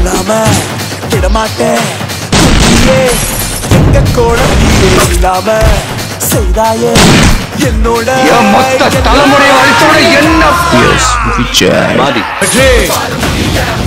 சொல்லாம விடமாட்டேன் எங்க கோடத்தியே இல்லாம செய்தாயே என்னோட மொத்த தலைமுறை அழித்தோட என்ன